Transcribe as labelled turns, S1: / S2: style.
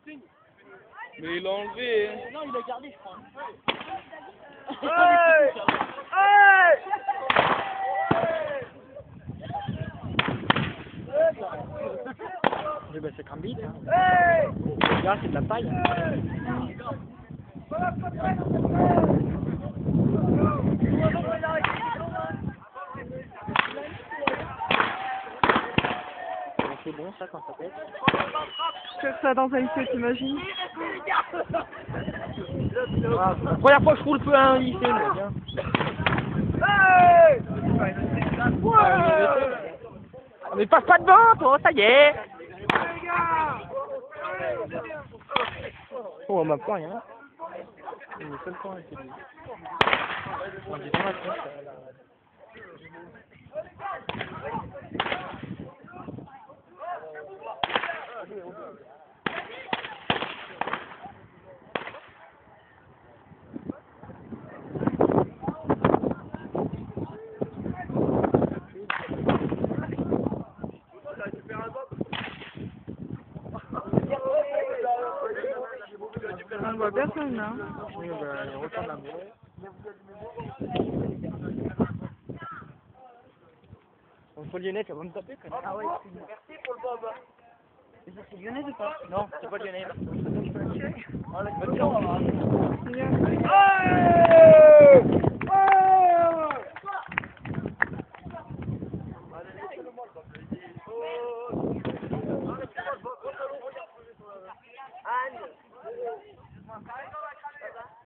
S1: Mais il l'a enlevé.
S2: Non, il l'a gardé, je crois.
S3: Hey! Hey!
S2: Mais bah c'est Crambit, hein.
S3: Hey!
S2: Regarde, c'est de la paille. C'est bon ça quand ça pète.
S4: Faire ça dans un lycée, t'imagines?
S2: Ah, c'est la première fois que je trouve le feu à un lycée, moi, bien.
S3: Hey!
S2: Ah, mais passe pas devant, toi, ça y est. Oh, on m'a pas rien. Le seul point était lui. On dit dans la tête,
S4: On voit personne là.
S2: oui, bah, il retourne la bourre. On faut lyonnais, tu vas me taper, quoi. Ah ouais,
S3: Merci pour le bob.
S2: mais ça c'est lyonnais ou pas? Non, c'est pas lyonnais.
S3: Oh,